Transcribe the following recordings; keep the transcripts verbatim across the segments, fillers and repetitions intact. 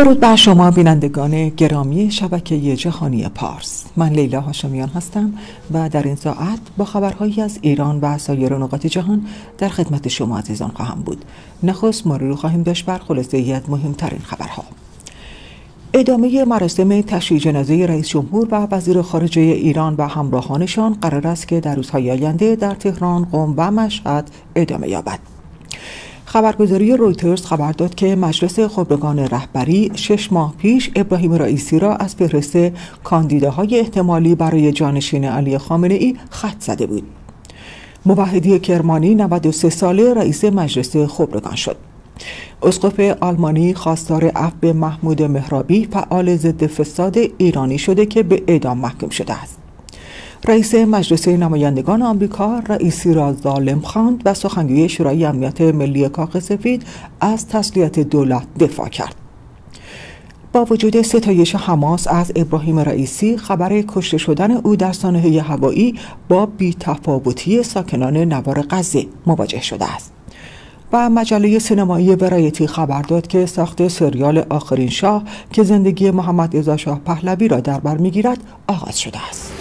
درود بر شما بینندگان گرامی شبکه جهانی پارس. من لیلا هاشمیان هستم و در این ساعت با خبرهایی از ایران و سایر نقاط جهان در خدمت شما عزیزان خواهم بود. نخست مرور خواهیم داشت بر خلاصه ای از مهمترین خبرها. ادامه مراسم تشییع جنازه رئیس جمهور و وزیر خارجه ایران و همراهانشان قرار است که در روزهای آینده در تهران، قم و مشهد ادامه یابد. خبرگزاری رویترز خبر داد که مجلس خبرگان رهبری شش ماه پیش ابراهیم رئیسی را از فهرست کاندیداهای احتمالی برای جانشین علی خامنه ای خط زده بود. موحدی کرمانی نود و سه ساله رئیس مجلس خبرگان شد. اسقف آلمانی خواستار عفو محمود مهرابی فعال ضد فساد ایرانی شده که به اعدام محکوم شده است. رئیس مجلس نمایندگان آمریکا رئیسی را ظالم خواند و سخنگوی شورای امنیت ملی کاخ سفید از تسلیت دولت دفاع کرد. با وجود ستایش حماس از ابراهیم رئیسی، خبر کشته شدن او در سانحه هوایی با بی‌تفاوتی ساکنان نوار غزه مواجه شده است. و مجله سینمایی ورایتی خبر داد که ساخت سریال آخرین شاه که زندگی محمد رضا شاه پهلوی را در بر می‌گیرد آغاز شده است.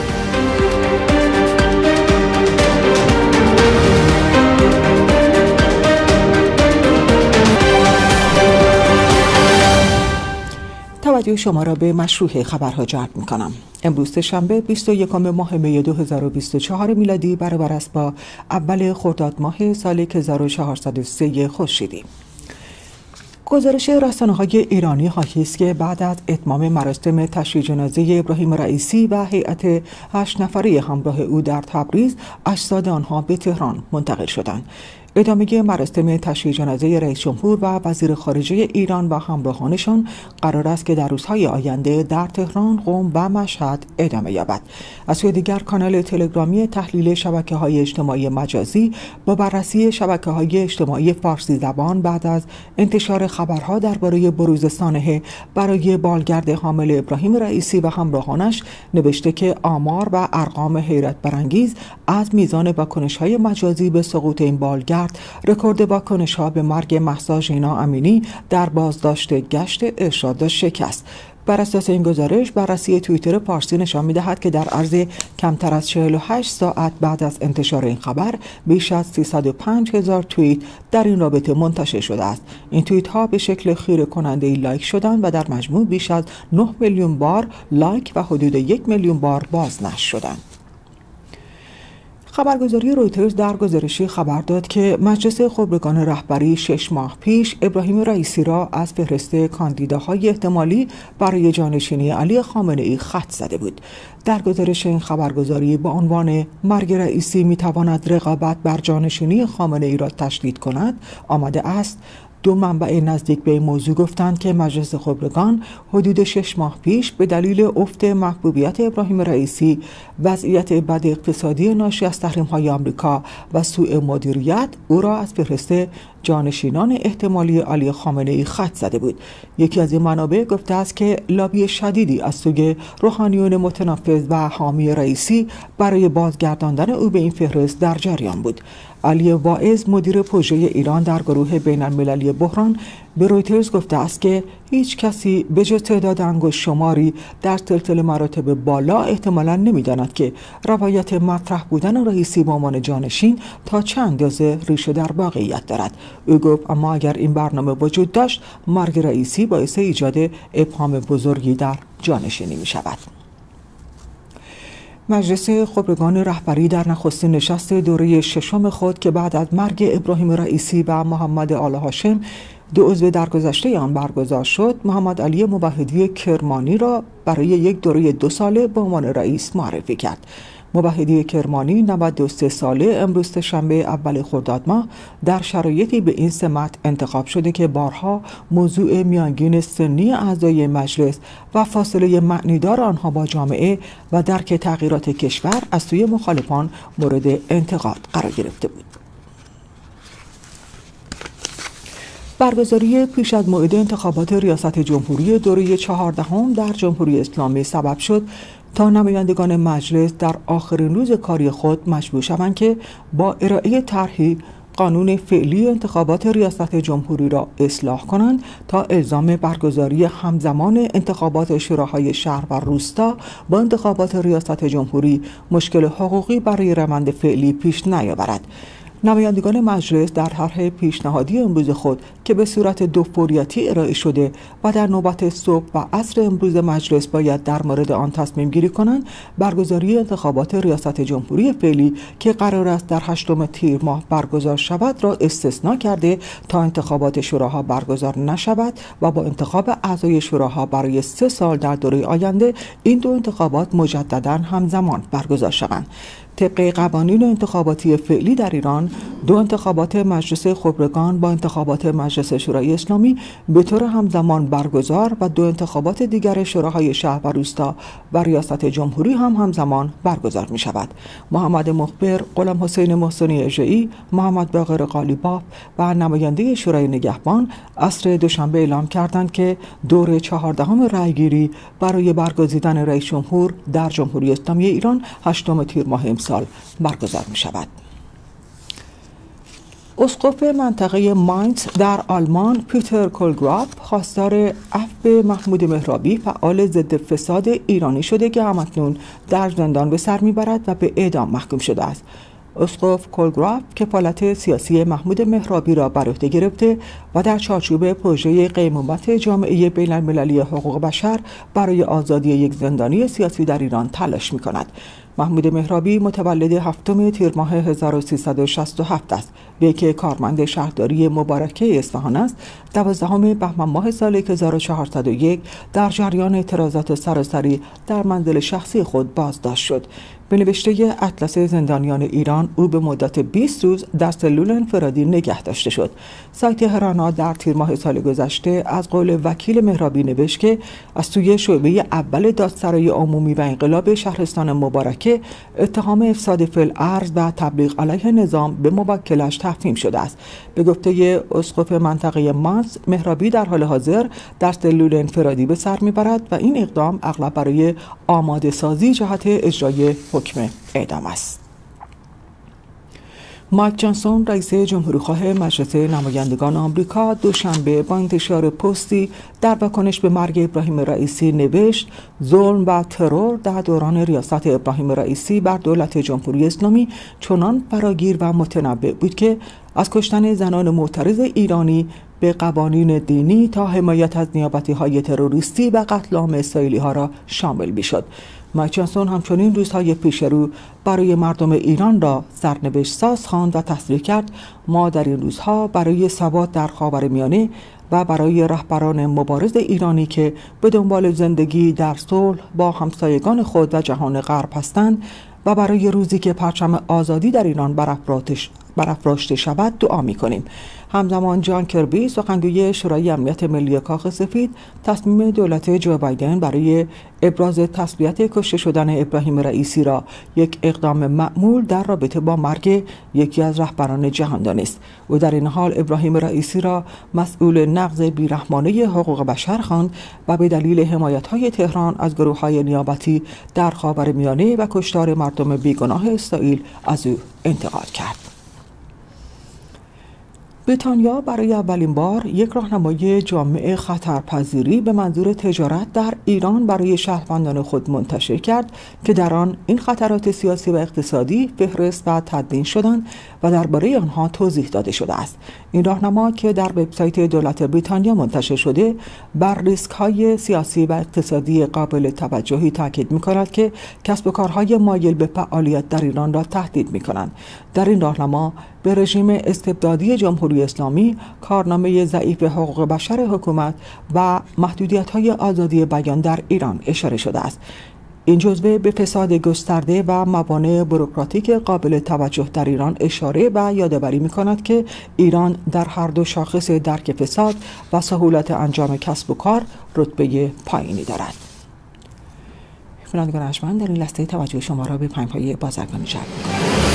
توجه شما را به مشروع خبرها جلب می‌کنم. امروز شنبه بیست و یکم ماه می دو هزار و بیست و چهار میلادی برابر است با اول خرداد ماه سال هزار و چهارصد و سه خورشیدی. گزارش رسانه‌های ایرانی حاکی است که بعد از اتمام مراسم تشییع جنازه ابراهیم رئیسی و هیئت هشت نفره همراه او در تبریز، اجساد آنها به تهران منتقل شدند. ادامه مراسم تشییع جنازه رئیس جمهور و وزیر خارجه ایران و همراهانشان قرار است که در روزهای آینده در تهران، قم و مشهد ادامه یابد. از سوی دیگر کانال تلگرامی تحلیل شبکه‌های اجتماعی مجازی با بررسی شبکه‌های اجتماعی فارسی زبان بعد از انتشار خبرها درباره بروز سانحه برای بالگرد حامل ابراهیم رئیسی و همراهانش نوشته که آمار و ارقام حیرت برانگیز از میزان واکنش‌های مجازی به سقوط این بالگرد، رکورد واکنش‌ها به مرگ مهسا ژینا امینی در بازداشت گشت ارشاد را شکست. بر اساس این گزارش، بررسی توییتر پارسی نشان می‌دهد که در عرض کمتر از چهل و هشت ساعت بعد از انتشار این خبر، بیش از سیصد و پنج هزار توییت در این رابطه منتشر شده است. این توییت‌ها به شکل خیره کننده لایک شدند و در مجموع بیش از نه میلیون بار لایک و حدود یک میلیون بار بازنشر شدند. خبرگزاری رویترز در گزارشی خبر داد که مجلس خبرگان رهبری شش ماه پیش ابراهیم رئیسی را از فهرست کاندیداهای احتمالی برای جانشینی علی خامنه ای خط زده بود. در گزارش این خبرگزاری با عنوان مرگ رئیسی میتواند رقابت بر جانشینی خامنه ای را تشدید کند آمده است: دو منبع نزدیک به این موضوع گفتند که مجلس خبرگان حدود شش ماه پیش به دلیل افت محبوبیت ابراهیم رئیسی، وضعیت بد اقتصادی ناشی از تحریم‌های آمریکا و سوء مدیریت او را از فهرست جانشینان احتمالی علی خامنه ای خط زده بود. یکی از این منابع گفته است که لابی شدیدی از سوی روحانیون متنفذ و حامی رئیسی برای بازگرداندن او به این فهرست در جریان بود. علی واعظ، مدیر پروژه ایران در گروه بین المللی بحران، به رویترز گفته است که هیچ کسی به جز تعداد انگشت شماری در سلسله مراتب بالا احتمالاً نمی‌داند که روایت مطرح بودن رئیسی به عنوان جانشین تا چند اندازه ریشه در واقعیت دارد. او گفت اما اگر این برنامه وجود داشت، مرگ رئیسی باعث ایجاد ابهام بزرگی در جانشینی می‌شود. مجلس خبرگان رهبری در نخستین نشست دوره ششم خود که بعد از مرگ ابراهیم رئیسی و محمد آل هاشم دو عضو درگذشته آن برگزار شد، محمد علی موحدی کرمانی را برای یک دوره دو ساله به عنوان رئیس معرفی کرد. موحدی کرمانی نود و سه ساله امروز شنبه اول خرداد ماه در شرایطی به این سمت انتخاب شده که بارها موضوع میانگین سنی اعضای مجلس و فاصله معنیدار آنها با جامعه و درک تغییرات کشور از سوی مخالفان مورد انتقاد قرار گرفته بود. برگزاری پیش از موعد انتخابات ریاست جمهوری دوره چهاردهم در جمهوری اسلامی سبب شد تا نمایندگان مجلس در آخرین روز کاری خود مجبور شوند که با ارائه طرحی قانون فعلی انتخابات ریاست جمهوری را اصلاح کنند تا الزام برگزاری همزمان انتخابات شوراهای شهر و روستا با انتخابات ریاست جمهوری مشکل حقوقی برای روند فعلی پیش نیاورد. نمایندگان مجلس در طرح پیشنهادی امروز خود که به صورت دوفوریتی ارائه شده و در نوبت صبح و عصر امروز مجلس باید در مورد آن تصمیم گیری کنند، برگزاری انتخابات ریاست جمهوری فعلی که قرار است در هشتم تیر ماه برگزار شود را استثناء کرده تا انتخابات شوراها برگزار نشود و با انتخاب اعضای شوراها برای سه سال در دوره آینده این دو انتخابات مجددا همزمان برگزار شوند. طبق قوانین انتخاباتی فعلی در ایران، دو انتخابات مجلس خبرگان با انتخابات مجلس شورای اسلامی به طور همزمان برگزار و دو انتخابات دیگر شوراهای شهر و روستا و ریاست جمهوری هم همزمان برگزار می شود. محمد مخبر، غلام حسین محسنی اژه‌ای، محمد باقر قالیباف و نماینده شورای نگهبان عصر دوشنبه اعلام کردند که دور چهاردهم رأیگیری برای برگزیدن رئیس جمهور در جمهوری اسلامی ایران هشتم تیر ماه امسال برگزار می شود. اسقف منطقه ماینز در آلمان پیتر کولگراف خواستار عفو محمود مهرابی فعال ضد فساد ایرانی شده که همکنون در زندان به سر میبرد و به اعدام محکوم شده است. اسقف کولگراف کفالت سیاسی محمود مهرابی را بر عهده گرفته و در چارچوب پروژه قیمومت جامعه بین المللی حقوق بشر برای آزادی یک زندانی سیاسی در ایران تلاش می کند. محمود مهرابی متولد هفتم تیر ماه هزار و سیصد و شصت و هفت است، وی که کارمند شهرداری مبارکه اصفهان است. دوازدهم بهمن ماه سال هزار و چهارصد و یک در جریان اعتراضات سراسری در منزل شخصی خود بازداشت شد. به نوشته اطلس زندانیان ایران، او به مدت بیست روز در سلول انفرادی نگه داشته شد. سایت هرانا در تیر ماه سال گذشته از قول وکیل مهرابی نوشت که از سوی شعبه اول دادسرای عمومی و انقلاب شهرستان مبارکه اتهام افساد فی الارض و تبلیغ علیه نظام به موکلش تفهیم شده است. به گفته اسقف منطقه ماینز، مهرابی در حال حاضر در سلول انفرادی به سر میبرد و این اقدام اغلب برای آماده سازی جهت اجرای حکم اعدام است. مایک جانسون، رئیس جمهوری‌خواه مجلس نمایندگان آمریکا، دوشنبه با انتشار پستی در واکنش به مرگ ابراهیم رئیسی نوشت: ظلم و ترور در دوران ریاست ابراهیم رئیسی بر دولت جمهوری اسلامی چنان فراگیر و متنوع بود که از کشتن زنان معترض ایرانی به قوانین دینی تا حمایت از نیابتی‌های تروریستی و قتل عام اسرائیلی‌ها را شامل می‌شد. مایک جانسون همچنین روزهای پیش رو برای مردم ایران را سرنوشت ساز خواند و تصریح کرد: ما در این روزها برای ثبات در خاورمیانه و برای رهبران مبارز ایرانی که به دنبال زندگی در صلح با همسایگان خود و جهان غرب هستند و برای روزی که پرچم آزادی در ایران برافراشته شود دعا می‌کنیم. همزمان جان کربی، سخنگوی شورای امنیت ملی کاخ سفید، تصمیم دولت جو بایدن برای ابراز تسلیت کشته شدن ابراهیم رئیسی را یک اقدام معمول در رابطه با مرگ یکی از رهبران جهان دانست. او در این حال ابراهیم رئیسی را مسئول نقض بیرحمانه حقوق بشر خواند و به دلیل حمایت‌های تهران از گروه‌های نیابتی در خاورمیانه و کشتار مردم بیگناه اسرائیل از او انتقاد کرد. بریتانیا برای اولین بار یک راهنمای جامع خطرپذیری به منظور تجارت در ایران برای شهروندان خود منتشر کرد که در آن این خطرات سیاسی و اقتصادی فهرست و تدوین شدند و درباره آنها توضیح داده شده است. این راهنما که در وبسایت دولت بریتانیا منتشر شده بر ریسک‌های سیاسی و اقتصادی قابل توجهی تاکید می‌کند که کسب و کارهای مایل به فعالیت در ایران را تهدید می‌کنند. در این راهنما به رژیم استبدادی جمهوری اسلامی، کارنامه ضعیف حقوق بشر حکومت و محدودیت‌های آزادی بیان در ایران اشاره شده است. این جزوه به فساد گسترده و موانع بوروکراتیک قابل توجه در ایران اشاره و یادآوری می‌کند که ایران در هر دو شاخص درک فساد و سهولت انجام کسب و کار رتبه پایینی دارد. بینندگان ارجمند، در این لحظه توجه شما را به پیام‌های بازرگانی جلب می‌کنم.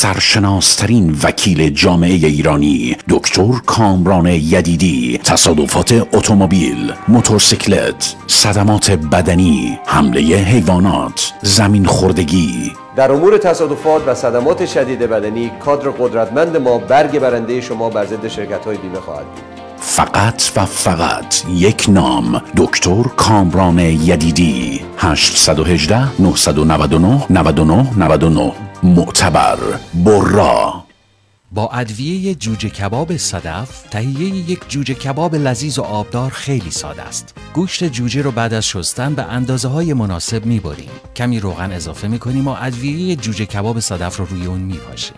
سرشناسترین وکیل جامعه ایرانی دکتر کامران یدیدی، تصادفات اتومبیل، موتورسیکلت، صدمات بدنی، حمله حیوانات، زمین خوردگی. در امور تصادفات و صدمات شدید بدنی کادر قدرتمند ما برگ برنده شما بر ضد شرکت‌های بیمه خواهد بود. فقط و فقط یک نام، دکتر کامران یدیدی. هشت یک هشت نه نه نه نه نه نه نه. معتبر، برا. با ادویه جوجه کباب صدف تهیه یک جوجه کباب لذیذ و آبدار خیلی ساده است. گوشت جوجه رو بعد از شستن به اندازه های مناسب میبریم. کمی روغن اضافه میکنیم و ادویه جوجه کباب صدف رو روی اون میپاشیم.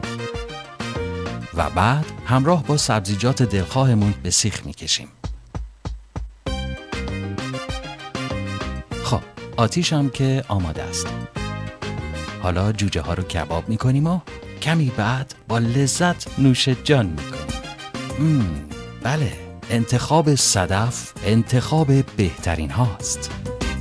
و بعد همراه با سبزیجات دلخواهمون به سیخ میکشیم. خب آتیش هم که آماده است. حالا جوجه ها رو کباب میکنیم و کمی بعد با لذت نوش جان میکنیم. بله، انتخاب صدف انتخاب بهترین هاست.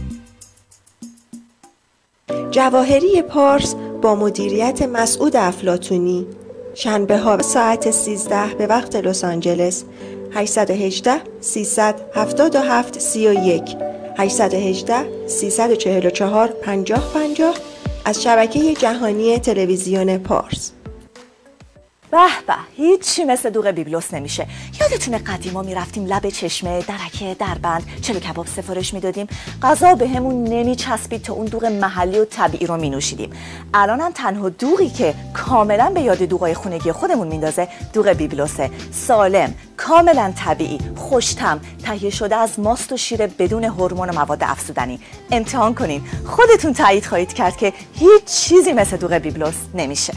جواهری پارس با مدیریت مسعود افلاطونی، شنبه ها ساعت سیزده به وقت لس آنجلس. هشت یک هشت سیصد و هفتاد و هفت سی و یک هشت یک هشت سیصد و چهل و چهار پنجاه پنجاه از شبکه جهانی تلویزیون پارس. به به، هیچی مثل دوغ بیبلوس نمیشه. یادتونه قدیما میرفتیم لب چشمه، درکه، دربند، چلو کباب سفارش میدادیم، غذا به همون نمیچسبید تا اون دوغ محلی و طبیعی رو مینوشیدیم. الانم تنها دوغی که کاملا به یاد دوغای خونگی خودمون میندازه دوغ بیبلوسه. سالم، کاملا طبیعی، خوش‌طعم، تهیه شده از ماست و شیر بدون هورمون و مواد افزودنی. امتحان کنین، خودتون تایید خواهید کرد که هیچ چیزی مثل دوغ بیبلوس نمیشه.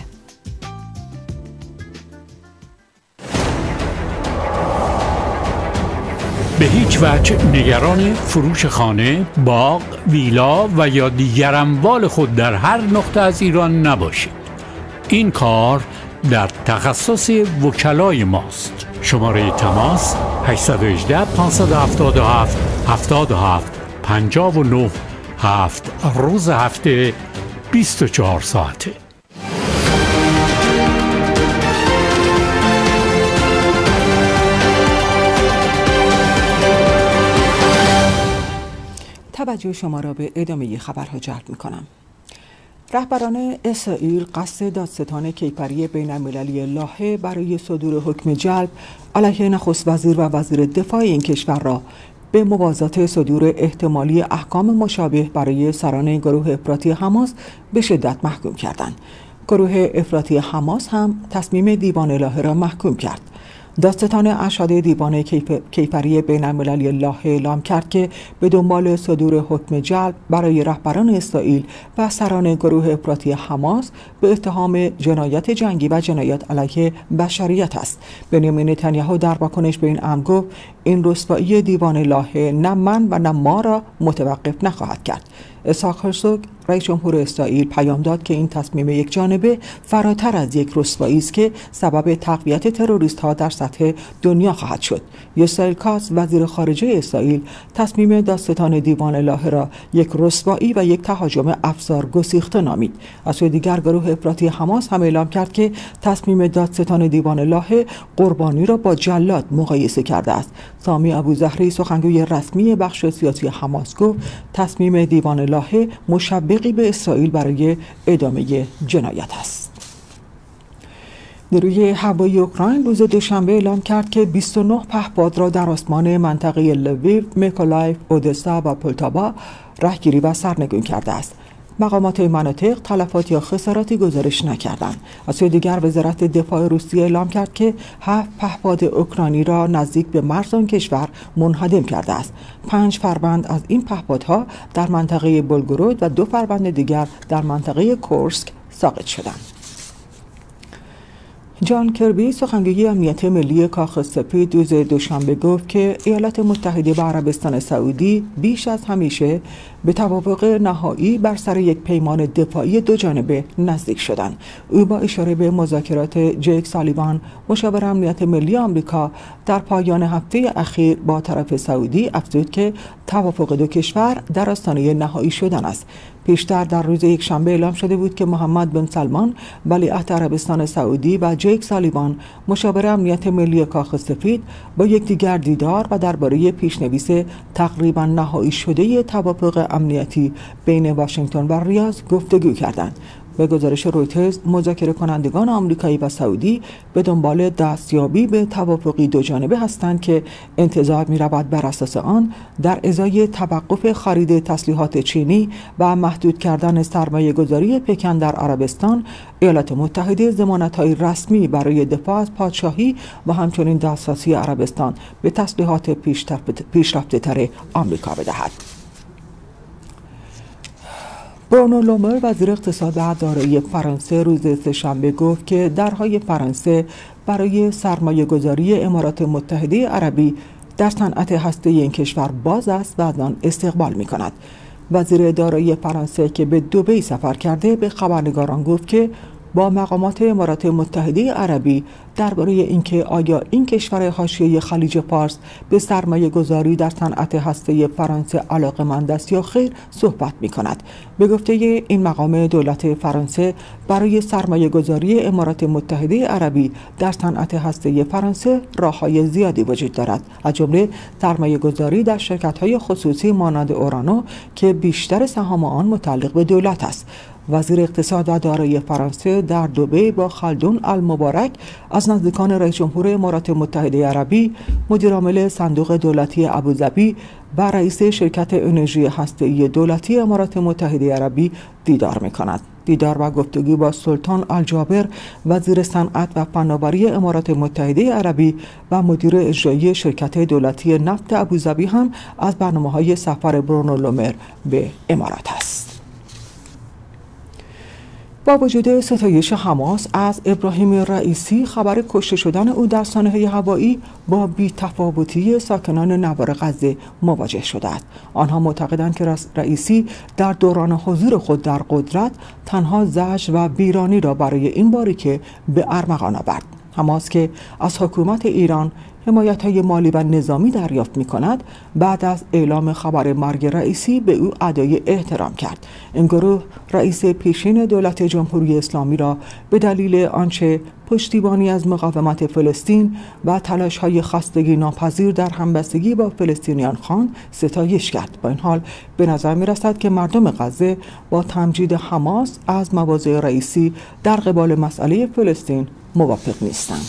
به هیچ وجه نگران فروش خانه، باغ، ویلا و یا دیگر اموال خود در هر نقطه از ایران نباشید. این کار در تخصص وکلای ماست. شماره تماس هشت یک هشت پانصد و هفتاد و هفت هفتاد و هفت پنجاه و نه هفت روز هفته بیست و چهار ساعته. توجه شما را به ادامه خبرها جلب می‌کنم. رهبران اسرائیل قصد دادستان کیفری بین المللی لاهه برای صدور حکم جلب علیه نخست وزیر و وزیر دفاع این کشور را به موازات صدور احتمالی احکام مشابه برای سران گروه افراطی حماس به شدت محکوم کردند. گروه افراطی حماس هم تصمیم دیوان لاهه را محکوم کرد. دادستان ارشد دیوان کیفری بین المللی لاهه اعلام کرد که به دنبال صدور حکم جلب برای رهبران اسرائیل و سران گروه افراطی حماس به اتهام جنایت جنگی و جنایت علیه بشریت است. بنیامین نتانیاهو در واکنش به این امر گفت این رسوایی دیوان لاهه نه من و نه ما را متوقف نخواهد کرد. اسحاق هرزوگ رئیس جمهور اسرائیل پیام داد که این تصمیم یک جانبه فراتر از یک رسوایی است که سبب تقویت تروریست ها در سطح دنیا خواهد شد. اسرائیل کاس وزیر خارجه اسرائیل تصمیم دادستان دیوان لاهه را یک رسوایی و یک تهاجم افزار گسیخته نامید. از سوی دیگر گروه افراطی حماس هم اعلام کرد که تصمیم دادستان دیوان لاهه قربانی را با جلاد مقایسه کرده است. سامی ابوزهری سخنگوی رسمی بخش سیاسی حماس گفت تصمیم دیوان لاهه مشوقی به اسرائیل برای ادامه جنایت است. نیروی هوایی اوکراین روز دوشنبه اعلام کرد که بیست و نه پهپاد را در آسمان منطقه لویو، میکولایف، اودسا و پولتاوا رهگیری و سرنگون کرده است. مقامات این مناطق تلفات یا خساراتی گزارش نکردند. از سوی دیگر وزارت دفاع روسیه اعلام کرد که هفت پهپاد اوکراینی را نزدیک به مرز آن کشور منهدم کرده است. پنج فروند از این پهپادها در منطقه بلگورود و دو فروند دیگر در منطقه کورسک ساقط شدند. جان کربی سخنگوی امنیت ملی کاخ سپید روز دوشنبه گفت که ایالات متحده و عربستان سعودی بیش از همیشه به توافق نهایی بر سر یک پیمان دفاعی دو جانبه نزدیک شدند. او با اشاره به مذاکرات جیک سالیوان مشاور امنیت ملی آمریکا در پایان هفته اخیر با طرف سعودی افزود که توافق دو کشور در آستانه نهایی شدن است. پیشتر در روز یک شنبه اعلام شده بود که محمد بن سلمان ولیعهد عربستان سعودی و جیک سالیوان مشاور امنیت ملی کاخ سفید با یکدیگر دیدار و درباره پیشنویس تقریبا نهایی شده توافق امنیتی بین واشنگتن و ریاض گفتگو کردند. به گزارش رویترز، مذاکره کنندگان آمریکایی و سعودی به دنبال دستیابی به توافقی دو جانبه هستند که انتظار می رود بر اساس آن در ازای توقف خرید تسلیحات چینی و محدود کردن سرمایه گذاری پکن در عربستان، ایالات متحده ضمانت‌های رسمی برای دفاع از پادشاهی و همچنین دسترسی عربستان به تسلیحات پیشرفته‌تر آمریکا بدهد. برونو لومر وزیر اقتصاد و دارایی فرانسه روز سه‌شنبه گفت که درهای فرانسه برای سرمایه گذاری امارات متحده عربی در صنعت هسته این کشور باز است و از آن استقبال می کند. وزیر دارایی فرانسه که به دبی سفر کرده به خبرنگاران گفت که با مقامات امارات متحده عربی درباره اینکه آیا این کشور حاشیه خلیج فارس به سرمایه گذاری در صنعت هسته فرانسه علاقه‌مند است یا خیر صحبت می کند. به گفته این مقام، دولت فرانسه برای سرمایه گذاری امارات متحده عربی در صنعت هسته فرانسه راه‌های زیادی وجود دارد، از جمله سرمایه گذاری در شرکت‌های خصوصی مانند اورانو که بیشتر سهام آن متعلق به دولت است. وزیر اقتصاد و دارایی فرانسه در دبی با خلدون المبارک از نزدیکان رئیس جمهور امارات متحده عربی، مدیر عامل صندوق دولتی ابوظبی و رئیس شرکت انرژی هسته‌ای دولتی امارات متحده عربی دیدار می‌کند. دیدار و گفتگو با سلطان الجابر وزیر صنعت و فناوری امارات متحده عربی و مدیر اجرایی شرکت دولتی نفت ابوظبی هم از برنامه‌های سفر برونو لومر به امارات است. با وجود ستایش حماس از ابراهیم رئیسی، خبر کشته شدن او در سانحه هوایی با بی‌تفاوتی ساکنان نوار غزه مواجه شده است. آنها معتقدند که رئیسی در دوران حضور خود در قدرت تنها زجر و ویرانی را برای این باریکه به ارمغان آورد. حماس که از حکومت ایران حمایت‌های مالی و نظامی دریافت می‌کند، بعد از اعلام خبر مرگ رئیسی به او ادای احترام کرد. این گروه رئیس پیشین دولت جمهوری اسلامی را به دلیل آنچه پشتیبانی از مقاومت فلسطین و تلاش‌های خستگی ناپذیر در همبستگی با فلسطینیان خواند، ستایش کرد. با این حال به نظر می‌رسد که مردم غزه با تمجید حماس از مواضع رئیسی در قبال مسئله فلسطین موافق نیستند.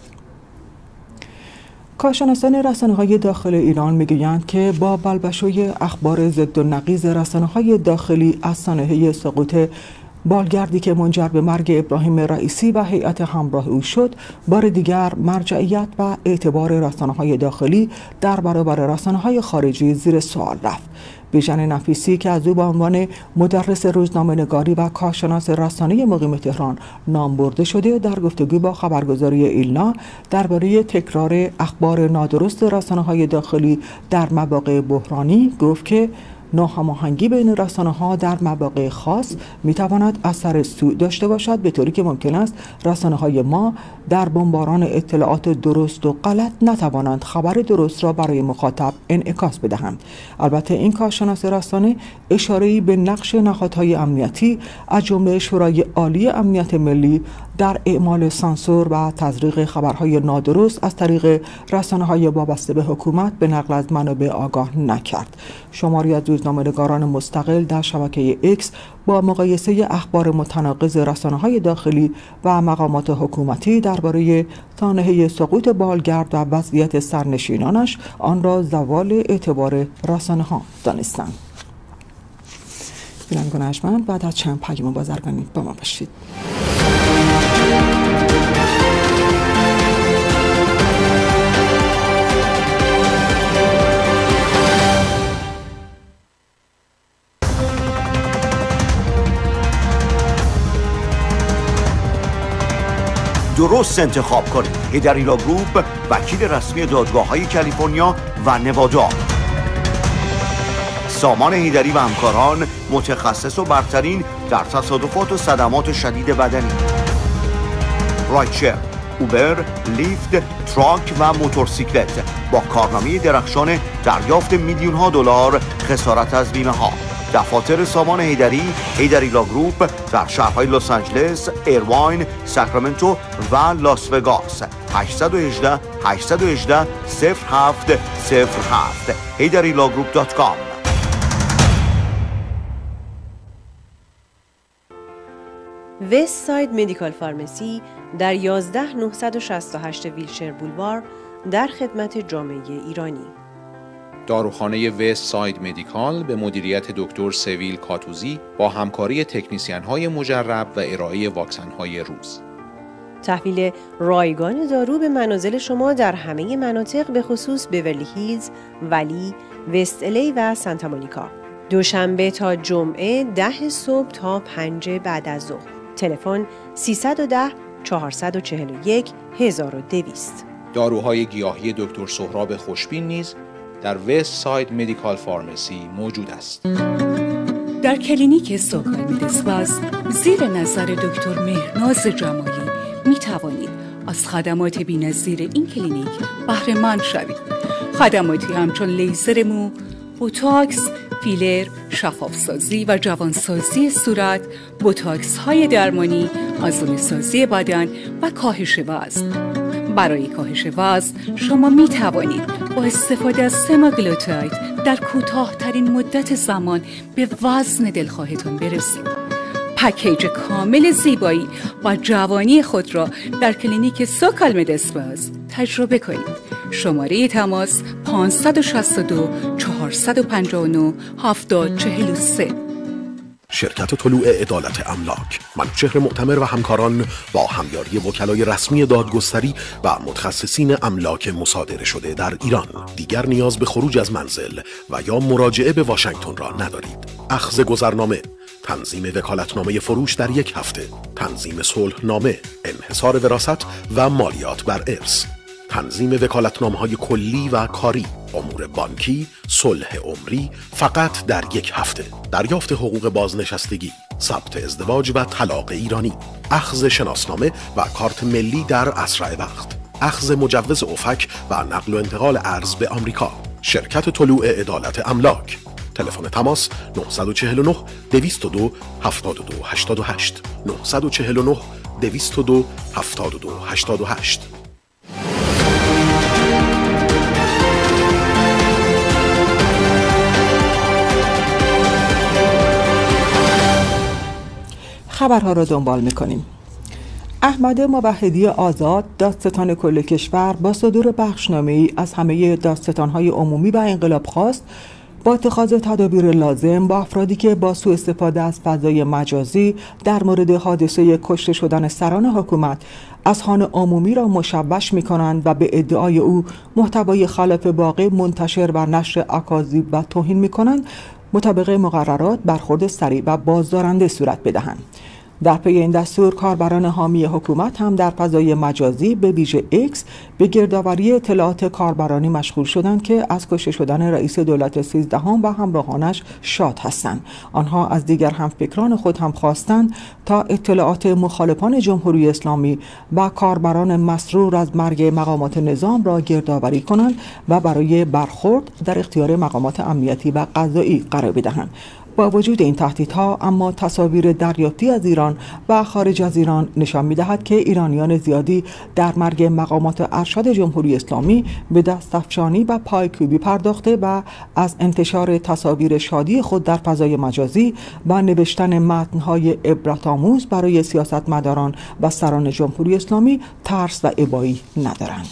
کارشناسان رسانه‌های داخل ایران می‌گویند که با بلبشوی اخبار ضد و نقیض رسانه‌های داخلی از سانحه سقوط بالگردی که منجر به مرگ ابراهیم رئیسی و هیئت همراه او شد، بار دیگر مرجعیت و اعتبار رسانه‌های داخلی در برابر رسانه‌های خارجی زیر سوال رفت. بیژن نفیسی که از او به عنوان مدرس روزنامه‌نگاری و کارشناس رسانه مقیم تهران نام برده شده، در گفتگو با خبرگزاری ایلنا درباره تکرار اخبار نادرست رسانه‌های داخلی در مواقع بحرانی گفت که ناهماهنگی بین رسانه‌ها در مواقع خاص می‌تواند اثر سوء داشته باشد، به طوری که ممکن است رسانه‌های ما در بمباران اطلاعات درست و غلط نتوانند خبر درست را برای مخاطب انعکاس بدهند. البته این کارشناس رسانه اشاره‌ای به نقش نهادهای امنیتی از جمله شورای عالی امنیت ملی در اعمال سانسور و تزریق خبرهای نادرست از طریق رسانه‌های وابسته به حکومت به نقل از منابع آگاه نکرد. شماری از روزنامه‌نگاران مستقل در شبکه ایکس با مقایسه اخبار متناقض رسانه‌های داخلی و مقامات حکومتی درباره سانحه سقوط بالگرد و وضعیت سرنشینانش آن را زوال اعتبار رسانه‌ها دانستند. بینندگان ارجمند، بعد از چند پیام بازرگانی با ما باشید. درست انتخاب کنید. هیدریلا گروپ، وکیل رسمی دادگاه‌های کالیفرنیا و نوادا. سامان هیدری و همکاران، متخصص و برترین در تصادفات و صدمات شدید بدنی. رایتشر، اوبر، لیفت، تراک و موتورسیکلت با کارنامه درخشان دریافت میلیون ها دلار خسارت از بیمه ها. دفاتر سامان حیدری، حیدری لا گروپ در شهرهای لس آنجلس، ایرواین، ساکرامنتو و لاس وگاس. هشت یک هشت هشت یک هشت صفر هفت صفر هفت حیدری لا گروپ دات کام. وست ساید مدیکال فارمسی در یازده هزار نهصد و شصت و هشت ویلشر بولوار در خدمت جامعه ایرانی. داروخانه وست ساید مدیکال به مدیریت دکتر سویل کاتوزی با همکاری تکنیسیان‌های مجرب و ارائه واکسن‌های روز. تحویل رایگان دارو به منازل شما در همه مناطق به خصوص بیورلی هیلز، ولی، وست الی و سانتا مونیکا. دوشنبه تا جمعه ده صبح تا پنج بعد از ظهر. تلفن سیصد و ده چهارصد و چهل و یک هزار و دویست. داروهای گیاهی دکتر سهراب خوشبین نیز در وست ساید مدیکال فارمسی موجود است. در کلینیک سوکال مدسپاس زیر نظر دکتر مهرناز جمالی می توانید از خدمات بی‌نظیر این کلینیک بهره مند شوید. خدماتی همچون لیزر مو، بوتاکس، فیلر، شفافسازی و جوانسازی صورت، بوتاکس های درمانی، آزون سازی بدن و کاهش وزن. برای کاهش وزن شما می توانید با استفاده از سماگلوتاید در کوتاه‌ترین مدت زمان به وزن دلخواهتان برسید. پکیج کامل زیبایی و جوانی خود را در کلینیک سوکال مدسپاس تجربه کنید. شماره تماس پانصد و شصت و دو چهارصد و پنجاه و نه هفتاد چهل و سه. شرکت طلوع عدالت املاک، منوچهر معتمر و همکاران با همیاری وکلای رسمی دادگستری و متخصصین املاک مصادره شده در ایران دیگر نیاز به خروج از منزل و یا مراجعه به واشنگتن را ندارید. اخذ گذرنامه، تنظیم وکالتنامه فروش در یک هفته، تنظیم صلحنامه، انحصار وراثت و مالیات بر ارث، تنظیم وکالتنامه‌های کلی و کاری، امور بانکی، صلح عمری فقط در یک هفته، دریافت حقوق بازنشستگی، ثبت ازدواج و طلاق ایرانی، اخذ شناسنامه و کارت ملی در اسرع وقت، اخذ مجوز افک و نقل و انتقال ارز به آمریکا. شرکت طلوع عدالت املاک. تلفن تماس نه چهار نه دویست و دو هفتاد و دو هشتاد و هشت نه چهار نه دویست و دو هفتاد و دو هشتاد و هشت. خبرها را دنبال می‌کنیم. احمد موحدی آزاد، دادستان کل کشور، با صدور بخشنامه‌ای از همه دادستان‌های عمومی و انقلاب خواست با اتخاذ تدابیر لازم با افرادی که با سوء استفاده از فضای مجازی در مورد حادثه کشته شدن سران حکومت اذهان عمومی را مشوش می‌کنند و به ادعای او محتوای خلاف واقع منتشر و نشر اکاذیب و توهین می‌کنند، مطابق مقررات برخورد سریع و بازدارنده صورت بدهند. در پی این دستور کاربران حامی حکومت هم در فضای مجازی به ویژه ایکس به گردآوری اطلاعات کاربرانی مشغول شدند که از کشته شدن رئیس دولت سیزدهم و همراهانش شاد هستند. آنها از دیگر همفکران خود هم خواستند تا اطلاعات مخالفان جمهوری اسلامی و کاربران مسرور از مرگ مقامات نظام را گردآوری کنند و برای برخورد در اختیار مقامات امنیتی و قضایی قرار بدهند. با وجود این تهدیدها اما تصاویر دریافتی از ایران و خارج از ایران نشان می‌دهد که ایرانیان زیادی در مرگ مقامات ارشد جمهوری اسلامی به دستفشانی و پایکوبی پرداخته و از انتشار تصاویر شادی خود در فضای مجازی و نوشتن متن‌های عبرت‌آموز برای سیاستمداران و سران جمهوری اسلامی ترس و ابایی ندارند.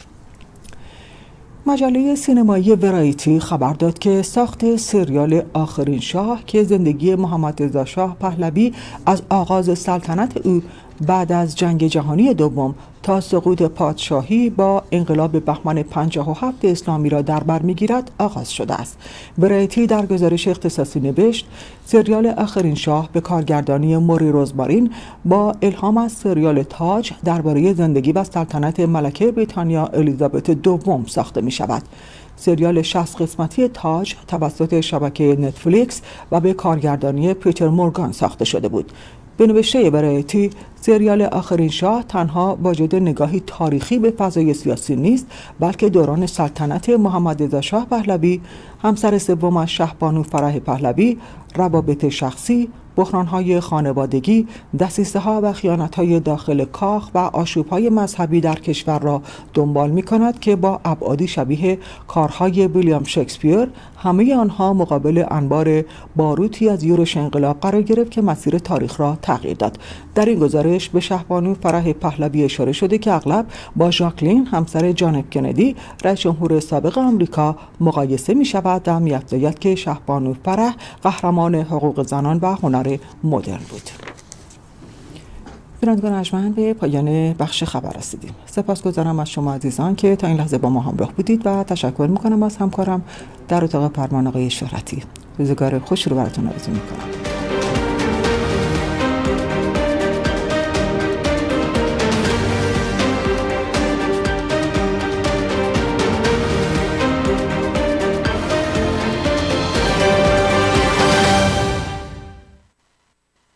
مجله سینمایی ورایتی خبر داد که ساخت سریال آخرین شاه که زندگی محمد رضا شاه پهلوی از آغاز سلطنت او بعد از جنگ جهانی دوم تا سقوط پادشاهی با انقلاب بهمن پنجاه و هفت اسلامی را در بر می‌گیرد آغاز شده است. ورایتی در گزارش اختصاصی نوشت سریال آخرین شاه به کارگردانی موری روزمارین با الهام از سریال تاج درباره زندگی و سلطنت ملکه بریتانیا الیزابت دوم ساخته می شود. سریال شصت قسمتی تاج توسط شبکه نتفلیکس و به کارگردانی پیتر مورگان ساخته شده بود. به نوشته برایتی، سریال آخرین شاه تنها واجد نگاهی تاریخی به فضای سیاسی نیست، بلکه دوران سلطنت محمد رضا شاه پهلوی، همسر سومش شهبانو فرح پهلوی، روابط شخصی، بحران‌های خانوادگی، دسیسه‌ها و خیانت‌های داخل کاخ و آشوب‌های مذهبی در کشور را دنبال می‌کند که با ابعادی شبیه کارهای ویلیام شکسپیر، همه آنها مقابل انبار باروتی از یورش انقلاب قرار گرفت که مسیر تاریخ را تغییر داد. در این گزارش به شهبانو فرح پهلوی اشاره شده که اغلب با ژاکلین همسر جان اف کندی رئیس جمهور سابق آمریکا مقایسه می‌شود و می‌افزاید که شهبانو فرح قهرمان حقوق زنان و هنر مدرن بود. بینندگان ارجمند، به پایان بخش خبر رسیدیم. سپاسگزارم از شما عزیزان که تا این لحظه با ما همراه بودید و تشکر میکنم از همکارم در اتاق فرمان آقای شهرتی. روزگار خوش رو براتون آرزو میکنم.